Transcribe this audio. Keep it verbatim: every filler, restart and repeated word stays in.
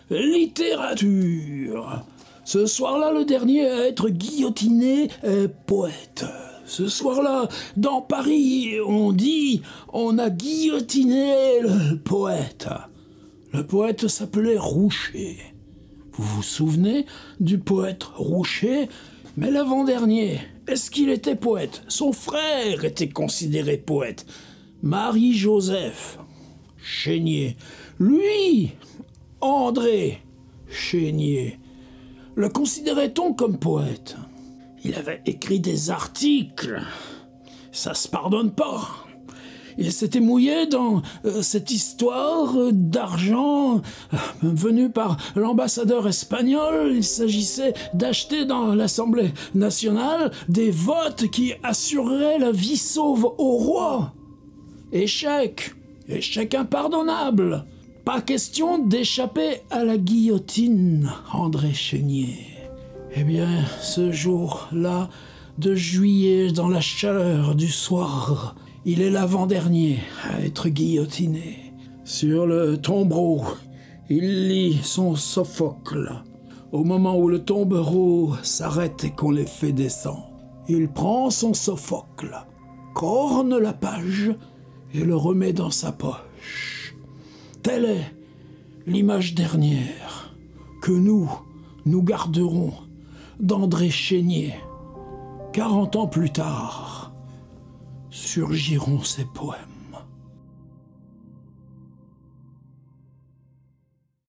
littérature. Ce soir-là, le dernier à être guillotiné est poète. Ce soir-là, dans Paris, on dit on a guillotiné le poète. Le poète s'appelait Roucher. Vous vous souvenez du poète Roucher? Mais l'avant-dernier, est-ce qu'il était poète? Son frère était considéré poète. Marie-Joseph Chénier. Lui, André Chénier. Le considérait-on comme poète? Il avait écrit des articles. Ça se pardonne pas. Il s'était mouillé dans euh, cette histoire euh, d'argent euh, venue par l'ambassadeur espagnol. Il s'agissait d'acheter dans l'Assemblée nationale des votes qui assureraient la vie sauve au roi. Échec. Échec impardonnable. Pas question d'échapper à la guillotine, André Chénier. Eh bien, ce jour-là de juillet, dans la chaleur du soir, il est l'avant-dernier à être guillotiné. Sur le tombereau, il lit son Sophocle. Au moment où le tombereau s'arrête et qu'on les fait descendre, il prend son Sophocle, corne la page et le remet dans sa poche. Telle est l'image dernière que nous, nous garderons d'André Chénier. Quarante ans plus tard, surgiront ses poèmes.